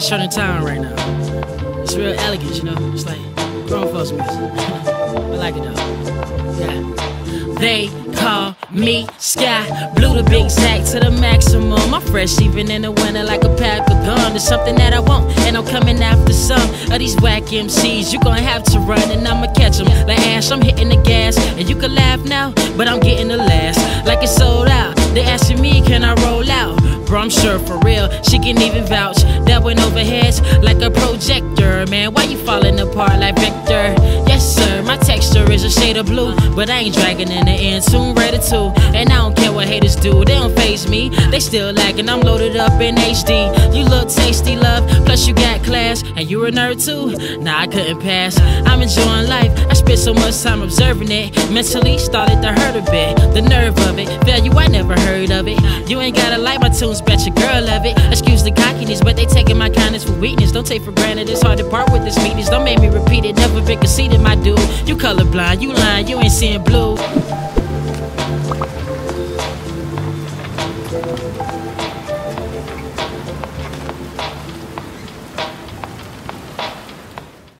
hottest shirt in town right now. It's real elegant, you know? It's like grown folks music. I like it though. Yeah. They call me Sky Blue, the big sack to the maximum. I'm fresh even in the winter like a pack of gum. There's something that I want, and I'm coming after some of these whack MCs. You gon' have to run, and I'ma catch them like Ash. I'm hitting the gas, and you can laugh now, but I'm getting the last like it's sold out. They asking me, can I roll out? Bro, I'm sure for real, she can even vouch. That went over heads like a projector. Man, why you falling apart like Victor? Yes sir, my texture is a shade of blue, but I ain't dragging in the end, soon ready to. And I don't care what haters do, they don't faze me. They still lagging, I'm loaded up in HD. You look tasty, love, plus you got class. And you a nerd too? Nah, I couldn't pass. I'm enjoying life, I spent so much time observing it. Mentally started to hurt a bit, the nerve of it. Value, I never heard of it. You ain't gotta like my tunes, bet your girl love it. Excuse the cockiness, but they taking my kindness for weakness. Don't take for granted, it's hard to part with this meekness. Don't make me repeat it, never been conceited, my dude. You colorblind, you lying, you ain't seeing blue.